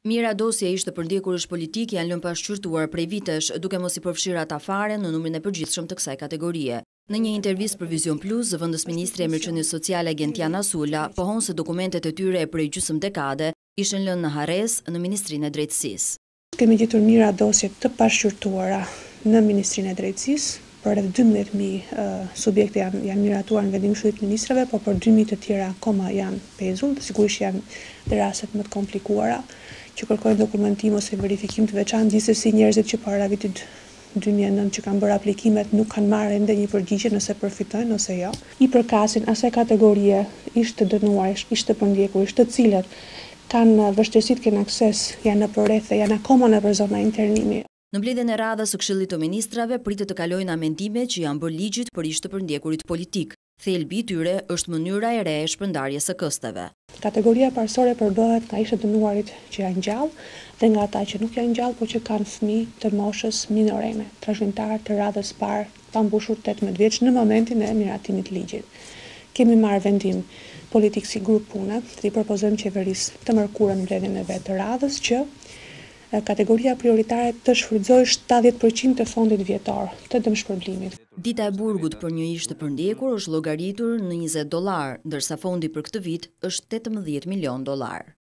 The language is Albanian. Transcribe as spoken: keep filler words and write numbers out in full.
Mira dosje ishte përndjekurësh politik janë lënë pashqyrtuar prej vitesh, duke mos i përfshirë ata fare në numrin e përgjithshëm të kësaj kategorie. Në një intervistë për Vision Plus, zëvendës ministri e Mirëqenies Sociale Gentiana Sula pohon se dokumentet e tyre prej gjysmë dekade ishin lënë në harresë në Ministrinë e Drejtësisë. Kemi gjetur mira dosje të pashqyrtuara në Ministrinë e Drejtësisë, për rreth dymbëdhjetë mijë uh, subjekte janë, janë miratuar në vendim Këshillit të Ministrave, por për dy mijë të tjera akoma janë pezull, sigurisht janë dhe rastet më të komplikuara që kërkojnë dokumentim ose verifikim të veçantë, gjithsesi njerëzit që para vitit dy mijë e nëntë që kanë bërë aplikimet nuk kanë marrë ende një përgjigje nëse përfitojnë ose jo. I përkasin asaj kategorie ishte dënuar, ishte përndjekur, ishte të cilët kanë vështirësi të kenë akses, janë në përrethe, janë akoma në për zona internimi. Në mbledhjen e radhës së Këshillit të Ministrave pritet të kalojnë amendimet që janë bërë ligjit për ish të përndjekurit politik. Thelbi i tyre është mënyra e re e shpërndarjes së kësteve. Kategoria parsorë përbëhet nga ishte dënuarit që janë gjallë dhe nga ata që nuk janë gjallë, por që kanë fëmijë të moshës minorene, trashëgimtar të radhës parë, pa mbushur tetëmbëdhjetë vjeç në momentin e miratimit të ligjit. Kemi marrë vendim politik si grup pune, dhe i propozojmë qeverisë të mërkurën mbledhjen e vet të radhës që kategoria prioritare të shfrytëzojë shtatëdhjetë përqind të fondit vjetor të dëmshpërblimit. Dita e burgut për një ish të përndjekur është llogaritur në njëzet dollar, ndërsa fondi për këtë vit është tetëmbëdhjetë milion dollar.